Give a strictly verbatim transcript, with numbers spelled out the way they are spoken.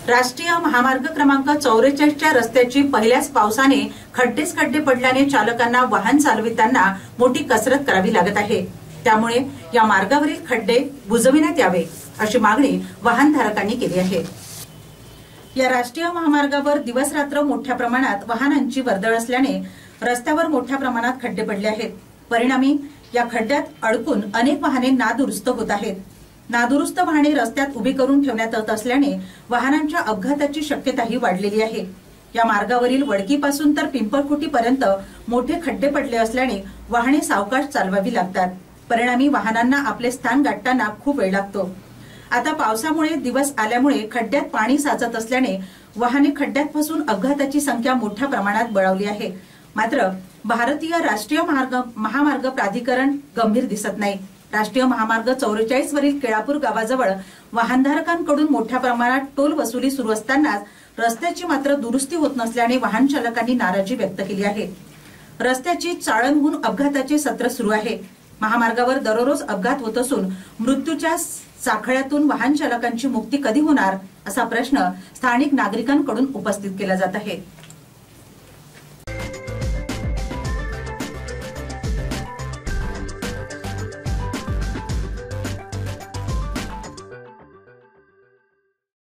राष्ट्रीय महामार्ग क्रमांक चौवेचाळीस च्या रस्त्याची पहिल्याच पावसाने खड्डेच खड्डे पडल्याने चालकांना वाहन चालविताना मोठी कसरत करावी लागत आहे। त्यामुळे या मार्गावरील खड्डे बुजविण्यात यावे अशी मागणी वाहनधारकांनी केली आहे। या राष्ट्रीय महामार्गावर दिवस रात्र मोठ्या प्रमाणात वाहनांची वर्दळ असल्याने रस्त्यावर मोठ्या प्रमाणात खड्डे पडले आहेत। परिणामी या खड्ड्यात अडकून अनेक वाहने नादुरुस्त होत आहेत। नादुरुस्त वाहने रस्त्यात उभी करून ठेवण्यात येत असल्याने वाहनांच्या अपघाताची शक्यताही वाढलेली आहे। या मार्गावरील वडकीपासून तर पिंपळखुटीपर्यंत मोठे खड्डे पडले असल्याने वाहने सावकाश चालवावी लागतात। परिणामी वाहनांना आपले स्थान गाठताना खूप वेळ लागतो। आता पावसामुळे दिवस आल्यामुळे खड्ड्यात पाणी साचत असल्याने वाहने खड्ड्यात फसून अपघाताची संख्या मोठ्या प्रमाणात बळावली आहे। मात्र भारतीय राष्ट्रीय मार्ग महामार्ग प्राधिकरण गंभीर दिसत नाही। राष्ट्रीय महामार्ग चौवेचाळीस वरील केळापूर गावाजवळ वाहनधारकांकडून मोठ्या प्रमाणात टोल वसुली सुरू असतानाच रस्त्याची मात्र दुरुस्ती होत नसल्याने वाहन चालकांनी नाराजी व्यक्त केली आहे। रस्त्याची चाळण होऊन अपघाताचे सत्र सुरू आहे। महामार्गावर दररोज अपघात होत असून मृत्यूच्या साखळ्यातून वाहन चालकांची मुक्ती कधी होणार असा प्रश्न स्थानिक नागरिकांकडून उपस्थित केला जात आहे।